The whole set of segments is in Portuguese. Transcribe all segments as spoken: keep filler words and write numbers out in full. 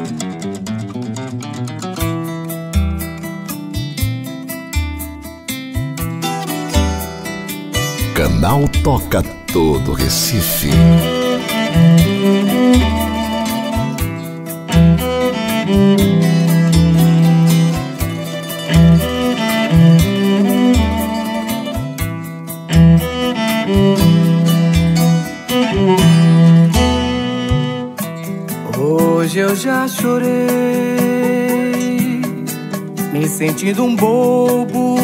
Canal Toca Todo Recife. Hoje eu já chorei, me sentindo um bobo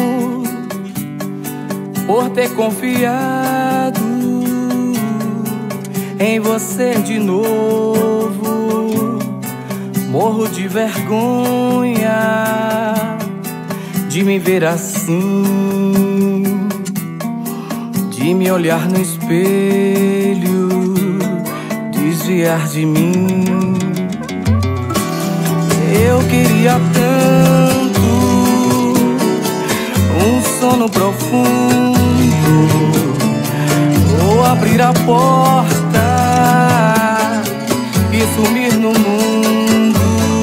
por ter confiado em você de novo. Morro de vergonha de me ver assim, de me olhar no espelho, desviar de mim. Eu queria tanto um sono profundo, ou abrir a porta e sumir no mundo,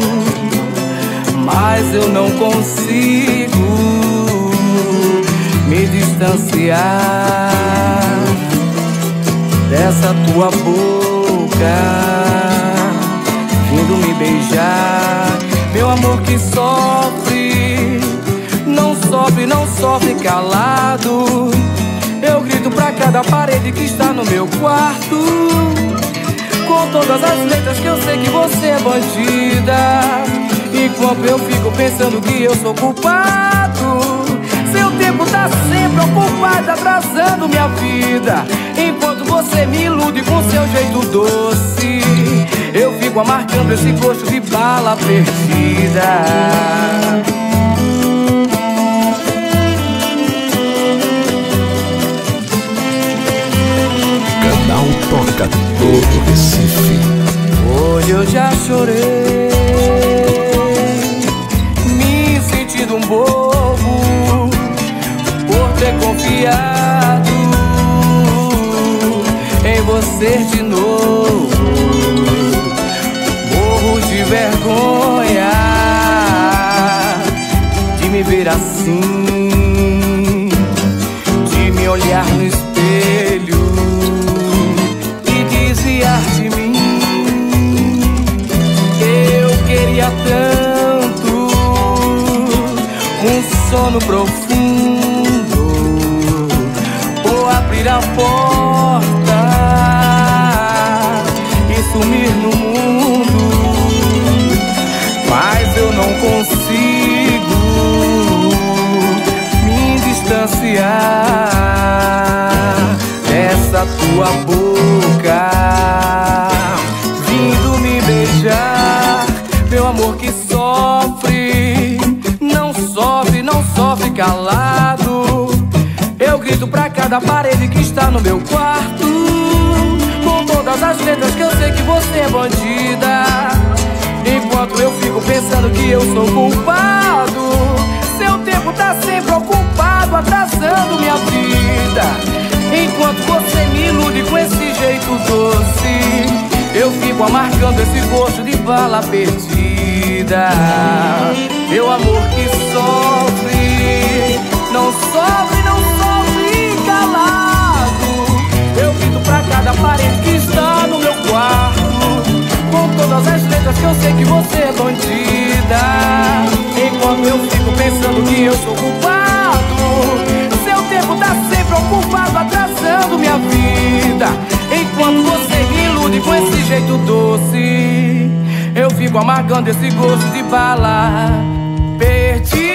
mas eu não consigo me distanciar dessa tua boca vindo me beijar. Meu amor que sofre, não sofre, não sofre calado. Eu grito pra cada parede que está no meu quarto, com todas as letras que eu sei que você é bandida, enquanto eu fico pensando que eu sou culpado. Seu tempo tá sempre ocupado atrasando minha vida, enquanto você me ilude com seu jeito doce. Eu fico amargando esse gosto de bala perdida. Canal Toca Todo Recife. Hoje eu já chorei, me sentindo um bobo por ter confiado em você de novo. Morro de vergonha de me ver assim, de me olhar no espelho e desviar de mim. Eu queria tanto um sono profundo, ou abrir a porta e sumir no mundo, mas eu não consigo me distanciar dessa tua boca vindo me beijar. Meu amor que sofre, não sofre, não sofre calado. Eu grito pra cada parede que está no meu quarto, com todas as letras que eu sei que você é bandida, enquanto eu fico pensando que eu sou culpado. Seu tempo tá sempre ocupado atrasando minha vida, enquanto você me ilude com esse jeito doce. Eu fico amargando esse gosto de bala perdida. Meu amor que sofre, não sofre, não sofre calado. Eu grito pra cada parede que está no meu quarto, com todas as letras que eu sei que você é bandida, enquanto eu fico pensando que eu sou culpado. Seu tempo tá sempre ocupado atrasando minha vida, enquanto você me ilude com esse jeito doce. Eu fico amargando esse gosto de bala perdida.